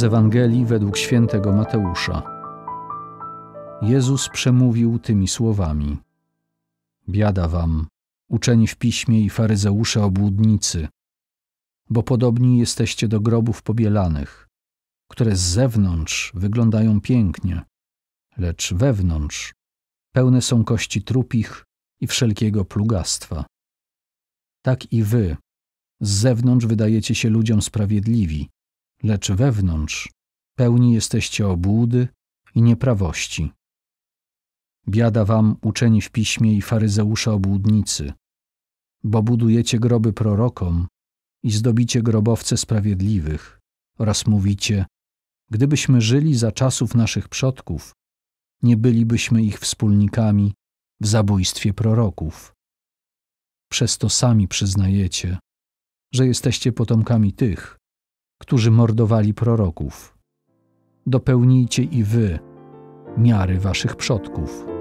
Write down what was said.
Z Ewangelii według świętego Mateusza. Jezus przemówił tymi słowami: Biada wam, uczeni w piśmie i faryzeusze obłudnicy, bo podobni jesteście do grobów pobielanych, które z zewnątrz wyglądają pięknie, lecz wewnątrz pełne są kości trupich i wszelkiego plugastwa. Tak i wy z zewnątrz wydajecie się ludziom sprawiedliwi, lecz wewnątrz pełni jesteście obłudy i nieprawości. Biada wam, uczeni w piśmie i faryzeusze obłudnicy, bo budujecie groby prorokom i zdobicie grobowce sprawiedliwych oraz mówicie: gdybyśmy żyli za czasów naszych przodków, nie bylibyśmy ich wspólnikami w zabójstwie proroków. Przez to sami przyznajecie, że jesteście potomkami tych, którzy mordowali proroków. Dopełnijcie i wy miary waszych przodków.